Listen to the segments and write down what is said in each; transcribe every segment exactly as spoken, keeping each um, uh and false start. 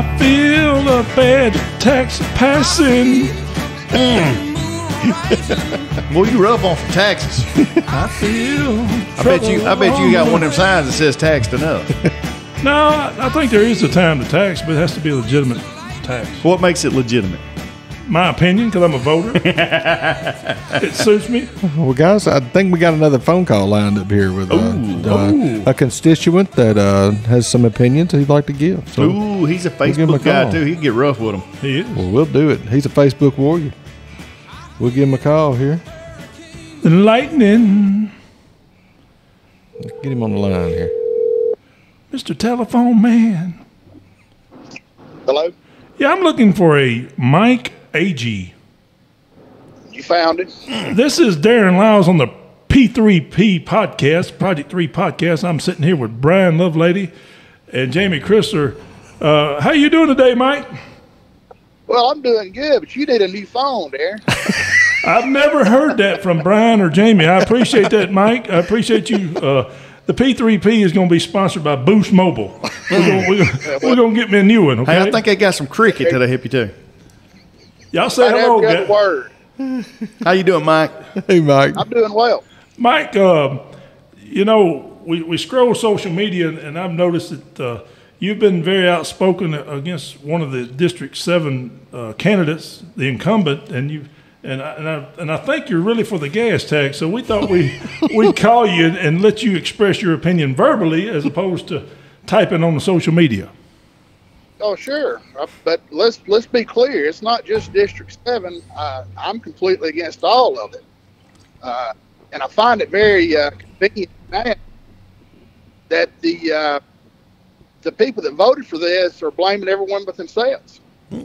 I feel a bad tax passing. Well, you rough on some taxes. I feel. I bet you. I bet you got one of them signs that says taxed enough. No, I I think there is a time to tax, but it has to be a legitimate tax. What makes it legitimate? My opinion, because I'm a voter. It suits me. Well, guys, I think we got another phone call lined up here with uh, Ooh. uh, Ooh. a constituent that uh, has some opinions he'd like to give. So, Ooh, he's a give him a Facebook guy call. too. He can get rough with him. He is. well, we'll do it. He's a Facebook warrior. We'll give him a call here. The lightning. Get him on the line here. Mister Telephone Man. Hello? Yeah, I'm looking for a Mike Agee. You found it? This is Darren Lyles on the P three P podcast, Project three podcast. I'm sitting here with Brian Lovelady and Jamie Chrysler. Uh, how you doing today, Mike? Well, I'm doing good, but you need a new phone there. I've never heard that from Brian or Jamie. I appreciate that, Mike. I appreciate you. Uh, the P three P is going to be sponsored by Boost Mobile. We're going we're, we're gonna get me a new one, okay? Hey, I think they got some cricket that I hip you too. Y'all say I hello, never got a guys. word. How you doing, Mike? Hey, Mike. I'm doing well. Mike, uh, you know, we, we scroll social media, and, and I've noticed that uh, you've been very outspoken against one of the District seven uh, candidates, the incumbent, and you and I, and I and I think you're really for the gas tax. So we thought we we'd call you and, and let you express your opinion verbally as opposed to typing on the social media. Oh, sure. Uh, But let's let's be clear. It's not just District seven. Uh, I'm completely against all of it. Uh, and I find it very uh, convenient now that the uh, the people that voted for this are blaming everyone but themselves.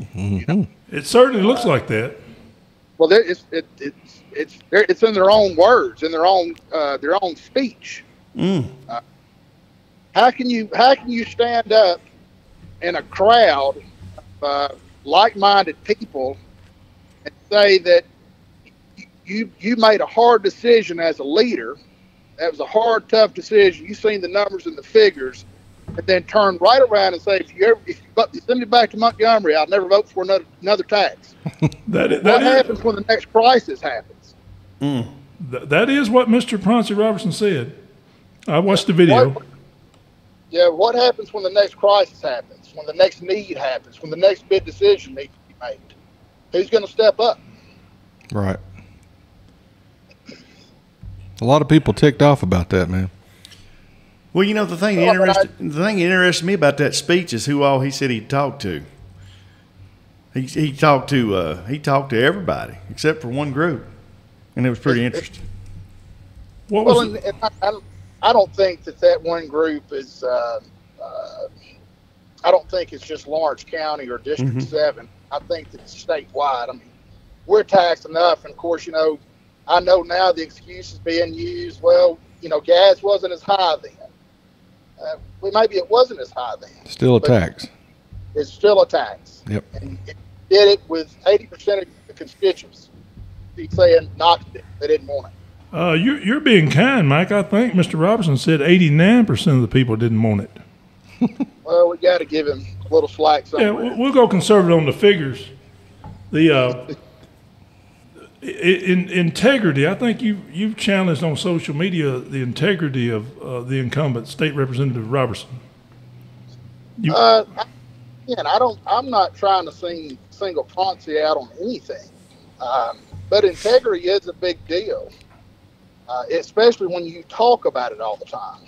It certainly looks like that. Well, there- it's it, it's it's there- it's in their own words, in their own uh, their own speech. Uh, how can you how can you stand up in a crowd of uh, like-minded people and say that you you made a hard decision as a leader? That was a hard, tough decision. You've seen the numbers and the figures, and then turn right around and say, if you ever if you vote- send me back to Montgomery, I'll never vote for another another tax. That is, What that, is, happens when the next crisis happens? th- that is what Mister Proncy Robertson said. I watched the video. What, yeah, what happens when the next crisis happens? When the next need happens? When the next big decision needs to be made? Who's going to step up? Right. A lot of people ticked off about that, man. Well, you know the thing that Well, but I- interested the thing that interested me about that speech is who all he said he talked to. He he talked to uh, he talked to everybody except for one group, and it was pretty interesting. What was Well, and, and I, I, I don't think that that one group is. Uh, uh, I don't think it's just Lawrence County or District Mhm. Seven. I think that it's statewide. I mean, we're taxed enough, and of course, you know, I know now the excuse is being used. Well, you know, gas wasn't as high then. Uh, well, maybe it wasn't as high then. Still a But tax. It's still a tax. Yep. And it did it with eighty percent of the constituents. He's saying knocked it. They didn't want it. Uh, you're, you're being kind, Mike. I think Mister Robertson said eighty-nine percent of the people didn't want it. Well, we got to give him a little slack Yeah, somewhere. we'll we'll go conservative on the figures. The uh, i- in, integrity, I think you, you've challenged on social media the integrity of uh, the incumbent, State Representative Robertson. You, Uh, I- again, I don't. I'm not trying to sing single Proncy out on anything, um, but integrity is a big deal, uh, especially when you talk about it all the time.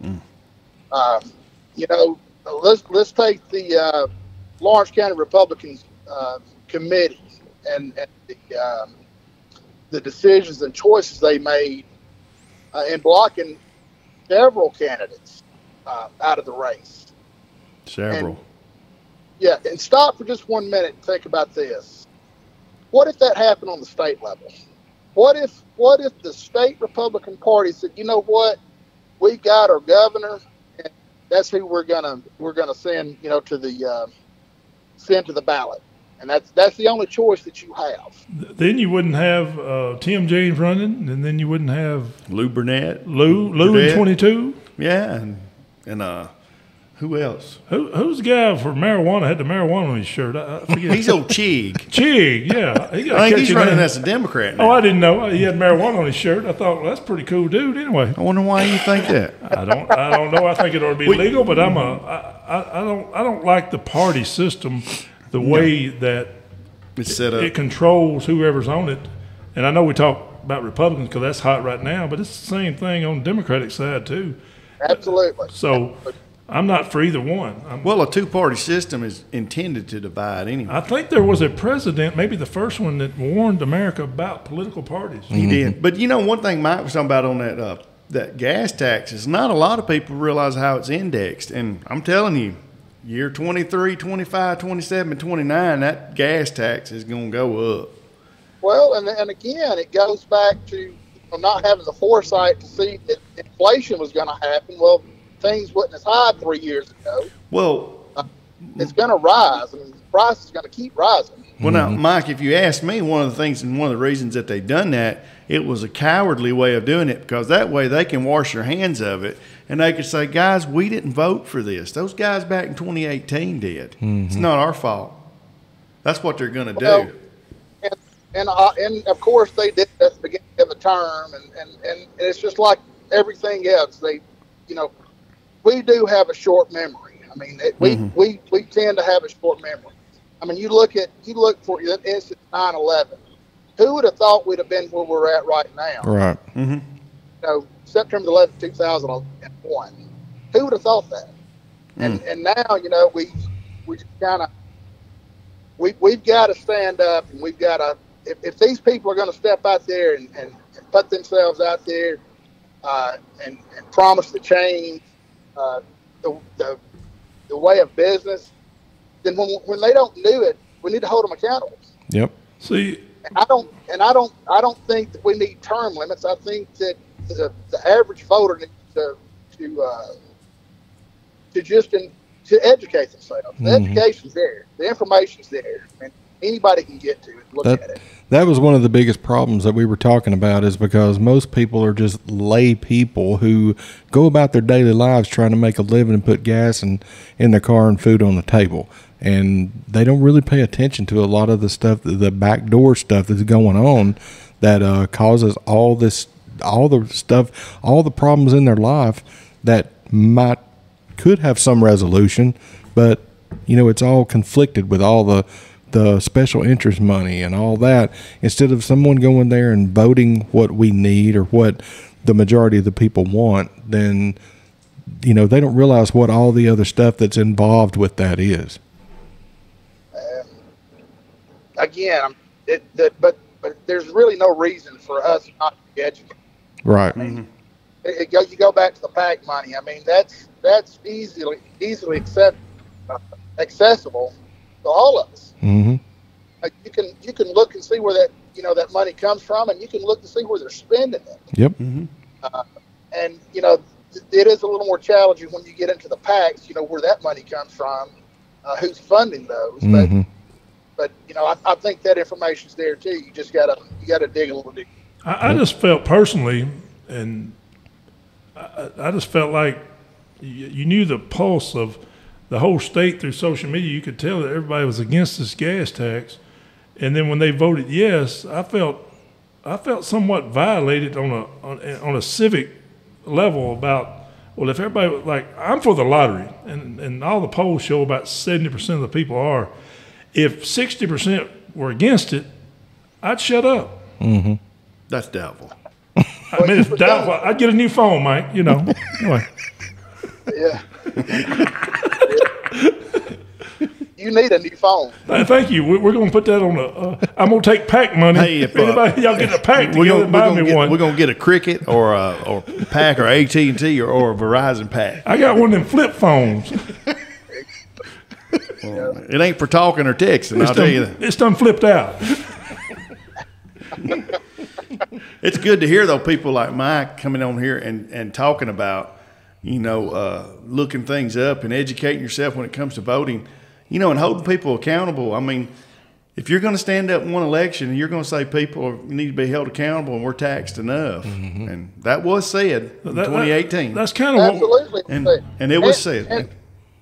Um, you know, let's let's take the uh, Lawrence County Republican uh, Committee and, and the um, the decisions and choices they made uh, in blocking several candidates uh, out of the race. Several. Yeah, and stop for just one minute and think about this. What if that happened on the state level? What if what if the state Republican Party said, you know what, we've got our governor, and that's who we're gonna we're gonna send, you know, to the uh, send to the ballot, and that's that's the only choice that you have. then you wouldn't have uh, Tim James running, and then you wouldn't have Lou Burnett. Lou Lou in Burnett. twenty-two. Yeah, and and uh, Who else? Who, who's the guy for marijuana had the marijuana on his shirt? I, I forget. He's old Chig. Chig, yeah. He got I think he's catchy running name. as a Democrat Oh, now. I didn't know he had marijuana on his shirt. I thought, well, that's a pretty cool dude. Anyway, I wonder why you think that. I don't, I don't know. I think it ought to be We- legal, but I'm a, I, I, I don't, I don't like the party system, the way that It's set up. it controls whoever's on it. And I know we talk about Republicans because that's hot right now, but it's the same thing on the Democratic side too. Absolutely. So I'm not for either one. I'm, Well, a two-party system is intended to divide anyway. I think there was a president, maybe the first one, that warned America about political parties. He did. But you know, one thing Mike was talking about on that uh, that gas tax is not a lot of people realize how it's indexed. And I'm telling you, year twenty-three, twenty-five, twenty-seven, twenty-nine, that gas tax is going to go up. Well, and and again, it goes back to you know, not having the foresight to see that inflation was going to happen. Well, things wasn't as high three years ago. Well, It's going to rise. I mean, the price is going to keep rising. well, now, Mike, if you ask me, one of the things and one of the reasons that they've done that, it was a cowardly way of doing it because that way they can wash their hands of it and they could say, guys, we didn't vote for this. Those guys back in twenty eighteen did. It's not our fault. That's what they're going to Well, do. and and, uh, and of course they did at the beginning of the term, and, and, and it's just like everything else. They, you know, we do have a short memory. I mean, it, we, Mm-hmm. we we tend to have a short memory. I mean, you look at you look for instance nine eleven. Who would have thought we'd have been where we're at right now? Right. You know, September eleventh, two thousand one. Who would have thought that? And and now, you know, we we just kind of we we've got to stand up, and we've got to if, if these people are going to step out there and, and, and put themselves out there uh, and, and promise to change uh, the, the the way of business, then when when they don't do it, we need to hold them accountable. Yep. See, And I don't, and I don't, I don't think that we need term limits. I think that the, the average voter needs to to uh, to just in, to educate themselves. The Mhm. education's there, the information's there, and anybody can get to it. Look That- at it. That was one of the biggest problems that we were talking about, is because most people are just lay people who go about their daily lives trying to make a living and put gas in, in their car and food on the table. And they don't really pay attention to a lot of the stuff, the backdoor stuff that's going on that uh, causes all this, all the stuff, all the problems in their life that might, could have some resolution, but, you know, it's all conflicted with all the, the special interest money and all that, instead of someone going there and voting what we need or what the majority of the people want, then, you know, they don't realize what all the other stuff that's involved with that is. Again, I'm- it, that, but but there's really no reason for us not to be educated. Right. It, it go, you go back to the PAC money. I mean, that's that's easily easily accept, uh, accessible to all of us. Mm-hmm. Uh, you can you can look and see where that you know that money comes from, and you can look to see where they're spending it. Yep. And you know, th- it is a little more challenging when you get into the PACs. You know where that money comes from, uh, who's funding those. Mm-hmm. But but you know, I, I think that information's there too. You just gotta you gotta dig a little deeper. I, I just felt personally, and I, I just felt like you, you knew the pulse of the whole state through social media. You could tell that everybody was against this gas tax, and then when they voted yes, I felt I felt somewhat violated on a on, on a civic level about. Well, if everybody like I'm for the lottery, and and all the polls show about seventy percent of the people are. If sixty percent were against it, I'd shut up. That's doubtful. I mean, it's doubtful. I'd get a new phone, Mike, you know. Anyway. Yeah. You need a new phone. Uh, Thank you. We- We're going to put that on a. Uh, I'm going to take PAC money. Hey, if, uh, anybody y'all get a PAC We're together, gonna, and we're, buy gonna me get, one. we're gonna get a Cricket or a or Pack or A T and T or, or a Verizon Pack. I got one of them flip phones. It ain't for talking or texting. It's I'll tell you done, that. it's done flipped out. It's good to hear though people like Mike coming on here and, and talking about, you know, uh, looking things up and educating yourself when it comes to voting, you know, and holding people accountable. I mean, if you're going to stand up in one election and you're going to say people need to be held accountable and we're taxed enough, and that was said in That- that- twenty eighteen, That's kind of what. Absolutely. and and it was said. And,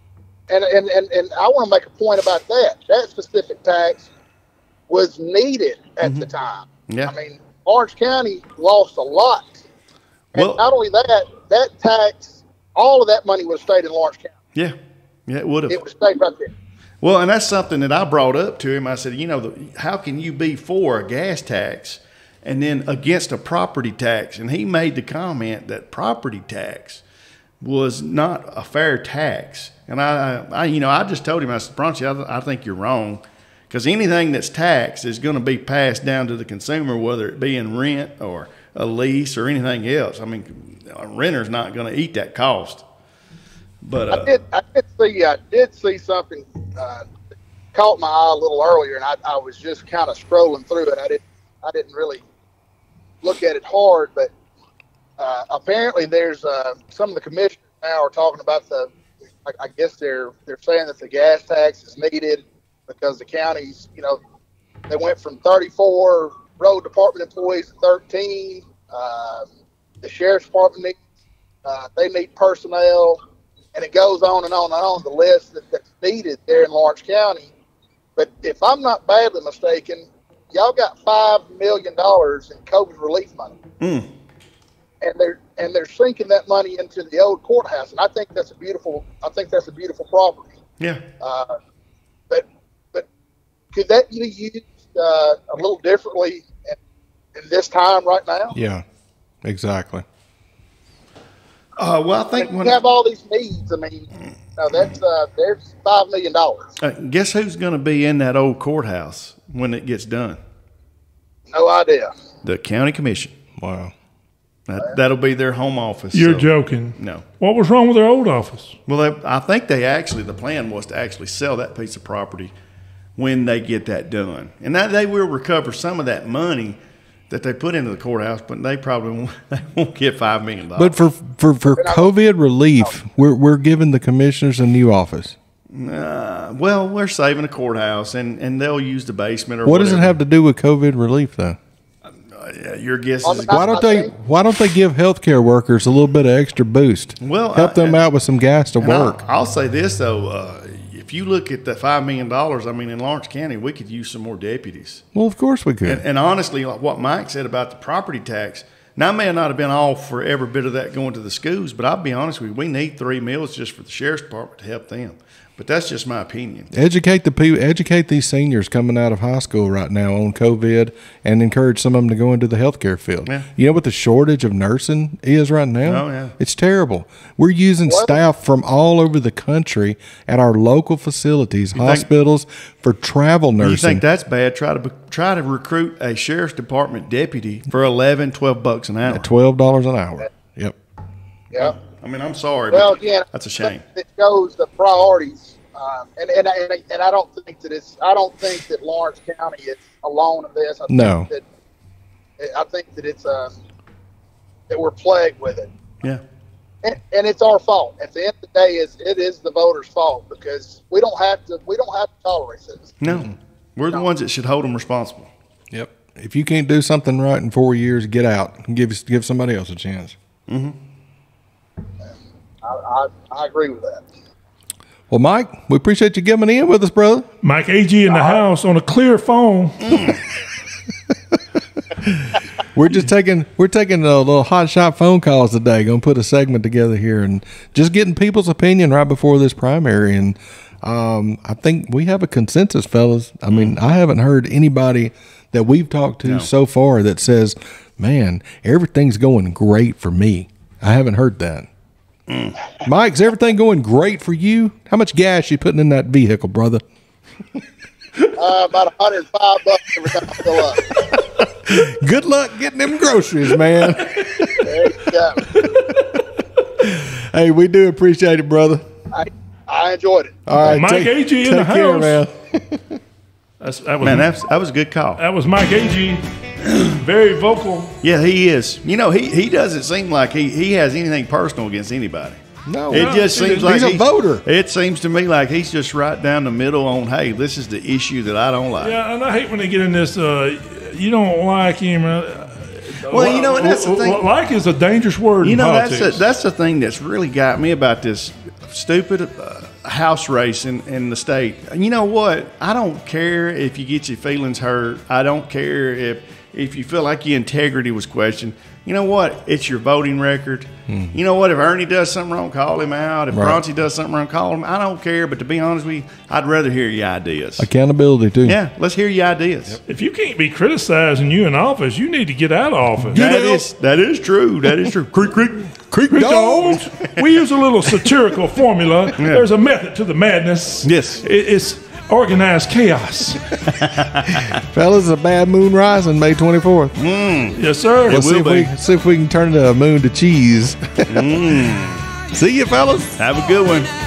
and, and, and, and I want to make a point about that. That specific tax was needed at mm-hmm. the time. Yeah. I mean, Orange County lost a lot. And well, not only that, that tax, all of that money would have stayed in Lawrence County. Yeah. Yeah, it would have. It would have stayed right there. Well, and that's something that I brought up to him. I said, you know, the, how can you be for a gas tax and then against a property tax? And he made the comment that property tax was not a fair tax. And I, I you know, I just told him, I said, Bronchi, I, I think you're wrong, because anything that's taxed is going to be passed down to the consumer, whether it be in rent or a lease or anything else. I mean, a renter's not going to eat that cost. But uh, I did, I did see, I did see something uh, that caught my eye a little earlier, and I, I was just kind of scrolling through it. I didn't, I didn't really look at it hard, but uh, apparently there's uh, some of the commissioners now are talking about the. I, I guess they're they're saying that the gas tax is needed because the counties, you know, they went from thirty-four road department employees to thirteen. Uh, the sheriff's department needs, uh, they need personnel. And it goes on and on and on, the list that, that's needed there in Lawrence County. But if I'm not badly mistaken, y'all got five million dollars in COVID relief money. Mm. And they're and they're sinking that money into the old courthouse. And I think that's a beautiful I think that's a beautiful property. Yeah. Uh, but but could that be used uh, a little differently in, in this time right now? Yeah, exactly. Uh, well, I think when when you have all these needs, I mean, you know, that's uh, there's five million dollars. Uh, guess who's going to be in that old courthouse when it gets done? No idea. The county commission. Wow. That, that'll be their home office. You're so, joking. No. What was wrong with their old office? Well, they, I think they actually, the plan was to actually sell that piece of property when they get that done. And that they will recover some of that money that they put into the courthouse, but they probably won't, they won't get five million dollars. But for for, for COVID relief, we're we're giving the commissioners a new office. Uh, well, we're saving the courthouse, and, and they'll use the basement or what whatever. does it have to do with COVID relief, though? Uh, your guess is Why don't they Why don't they give healthcare workers a little bit of extra boost? Well, help I, them out with some gas to work. I'll, I'll say this though. Uh, If you look at the five million dollars, I mean, in Lawrence County, we could use some more deputies. Well, of course we could. And, and honestly, like what Mike said about the property tax, now I may not have been all for every bit of that going to the schools, but I'll be honest with you, we need three mills just for the sheriff's department to help them. But that's just my opinion. Educate the people, educate these seniors coming out of high school right now on COVID, and encourage some of them to go into the healthcare field. Yeah. You know what the shortage of nursing is right now? Oh, yeah. It's terrible. We're using What? staff from all over the country at our local facilities, think- hospitals, for travel nursing. You think that's bad? Try to try to recruit a sheriff's department deputy for eleven, twelve bucks an hour. At twelve dollars an hour. Yep. Yeah. I mean, I'm sorry, Well, but again, that's a shame. It shows the priorities, um, and, and and and I don't think that it's. I don't think that Lawrence County is alone in this. I think No. That, I think that it's uh, that we're plagued with it, Yeah. and, and it's our fault. At the end of the day, is it is the voters' fault because we don't have to. We don't have to tolerate this. No, we're the ones that should hold them responsible. Yep. If you can't do something right in four years, get out and give give somebody else a chance. I, I, I agree with that. Well, Mike, we appreciate you coming in with us, brother. Mike A G in the house on a clear phone. We're just taking we're taking a little hot shot phone calls today. Going to put a segment together here and just getting people's opinion right before this primary. And um, I think we have a consensus, fellas. I mean, I haven't heard anybody that we've talked to No. so far that says, "Man, everything's going great for me." I haven't heard that. Mike, is everything going great for you? How much gas you putting in that vehicle, brother? Uh, about one hundred five bucks every time I fill up. Good luck getting them groceries, man. There you go. Hey, we do appreciate it, brother. I, I enjoyed it. All right, Mike take, A G in take the care, house. man. That's, that was Man, that's, that was a good call. that was Mike A G. Very vocal. Yeah, he is. You know, he, he doesn't seem like he, he has anything personal against anybody. No, It No, just he seems didn't. like He's a he- voter. It seems to me like he's just right down the middle on, hey, this is the issue that I don't like. Yeah, and I hate when they get in this. Uh, you don't like him. Uh, Well, you know, and that's the thing. Like is a dangerous word. You in know, politics. that's the, that's the thing that's really got me about this stupid uh, house race in, in the state. You know what? I don't care if you get your feelings hurt. I don't care if if you feel like your integrity was questioned. You know what? It's your voting record. Hmm. You know what? If Ernie does something wrong, call him out. If Right. Bronte does something wrong, call him. I don't care. But to be honest with you, I'd rather hear your ideas. Accountability too. Yeah, let's hear your ideas. If you can't be criticizing you in office, you need to get out of office. That is that is true. That is true. Creek, creek. Creek Creek dogs. dogs. We use a little satirical formula. There's a method to the madness. Yes. It- it's organized chaos. Fellas, a bad moon rising May twenty-fourth. Yes, sir. Let's see will if, we, be. see if we can turn the moon to cheese. See you, fellas. Have a good one.